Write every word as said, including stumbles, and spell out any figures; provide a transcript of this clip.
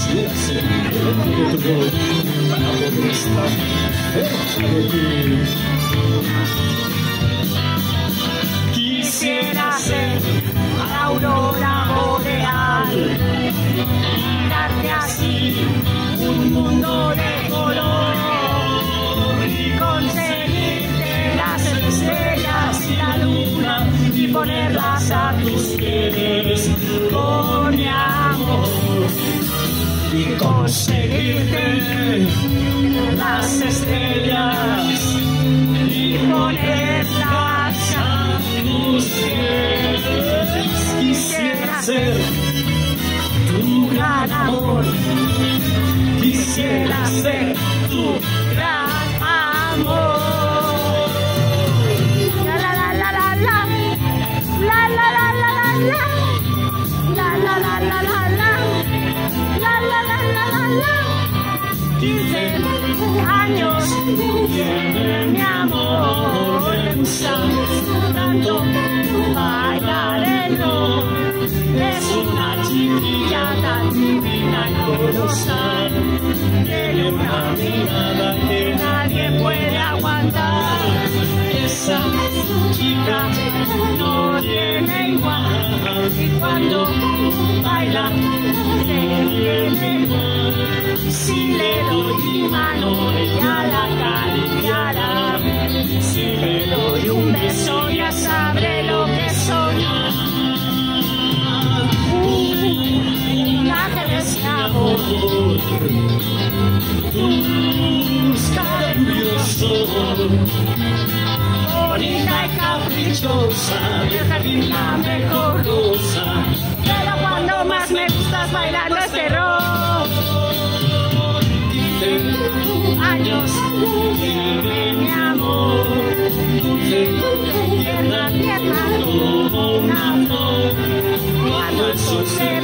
Quisiera ser el de tu voz para poder estar cerca de ti. Quisiera ser la aurora boreal, darte así un mundo de color y conseguirte las estrellas y la luna y ponerlas a tus pies con mi amor. Y conseguirte las estrellas y ponerlas a tus pies. Quisiera ser tu gran amor, quisiera ser tu gran amor. La la la la la la, la la la la la la, la la la la la la. La la la la la la. Quince años tiene mi amor, tanto bailarelo. Es una chiquilla tan divina y colosal, tiene una mirada que nadie puede aguantar. Esa chica no tiene igual y cuando baila se tiene mal. Si le doy mi mano ella la acariciará, si le doy un beso ya sabré lo que soñar. Un ángel es mi amor, busca tus ojos, bonita y caprichosa, del jardín la mejor rosa, pero cuando más me gustas bailando este rock. Años tiene mi amor, dulce, tierna, tierna como una flor, cuando el sol se